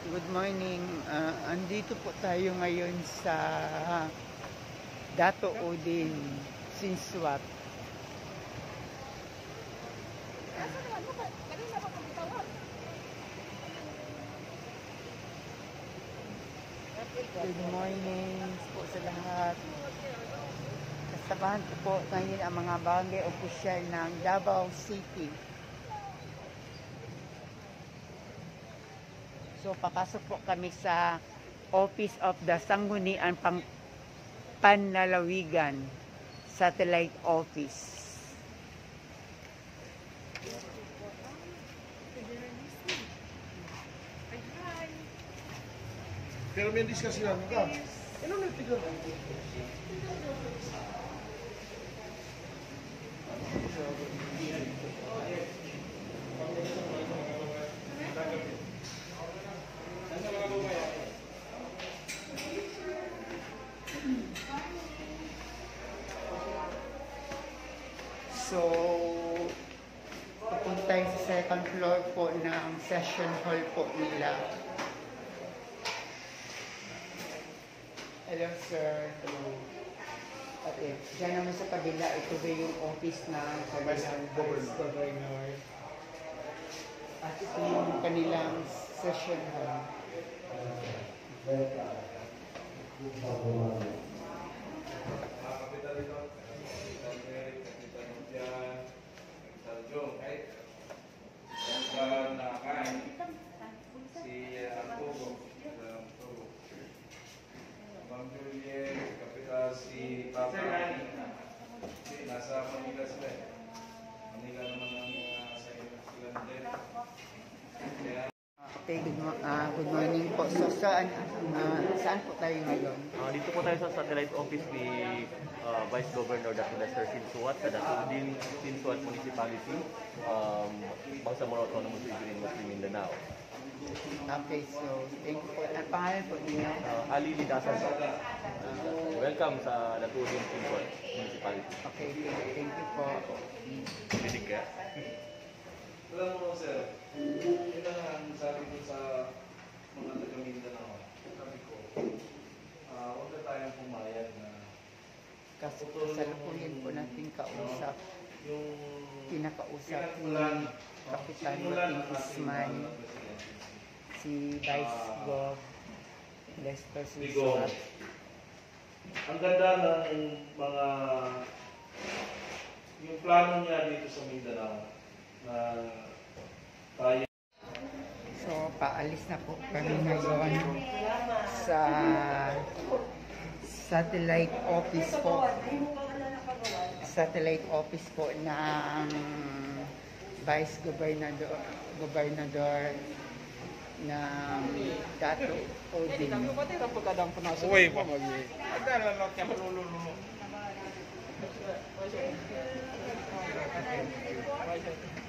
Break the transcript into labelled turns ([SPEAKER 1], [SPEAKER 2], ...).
[SPEAKER 1] Good morning. Andito po tayo ngayon sa Datu Odin Maguindanao. Good morning po sa lahat. Kasabahan ko po ngayon ang mga barangay opisyal ng Davao City. So, papasok po kami sa Office of the Sangguniang Lalawigan Satellite Office.
[SPEAKER 2] Pero may discussion namin ka. Ano may tigil?
[SPEAKER 1] So, papunta tayo sa second floor po ng session hall po nila. Hello, sir. Hello. At dyan naman sa kabila, ito ba yung office ng Governor. At ito yung kanilang session hall.
[SPEAKER 2] Si Papa nasa Manila sila. Manila naman ang sa ilang din.
[SPEAKER 1] Okay, good morning po. So, saan po tayo ngayon?
[SPEAKER 3] Dito po tayo sa satellite office ni Vice Governor Datu Odin sa Datu Odin Municipality, Bangsamoro Autonomous Region in Maguindanao.
[SPEAKER 1] Okay, so thank you po. Ang pangalan po niyo?
[SPEAKER 3] Ali Lidasan. Welcome sa Datu Odin Municipality.
[SPEAKER 1] Okay, thank you po.
[SPEAKER 3] Binig ka?
[SPEAKER 2] Alam mo, sir, yun ang sabi ko sa mga taga-Mindanao. Sabi ko, huwag na tayong pumayag na
[SPEAKER 1] Kasi salukuyin po natin kausap.
[SPEAKER 2] yung
[SPEAKER 1] Pinakausap ni Kapitan Wating Usman, si Vice Gov. Lester Susuat.
[SPEAKER 2] Ang ganda ng mga yung plano niya dito sa Mindanao na tayo.
[SPEAKER 1] So, paalis na po kami ngayon sa satellite office po. Satellite office po ng Vice Gobernador ng Datu Odin.
[SPEAKER 2] Uy, pamagi. Ada lang kaya malululu.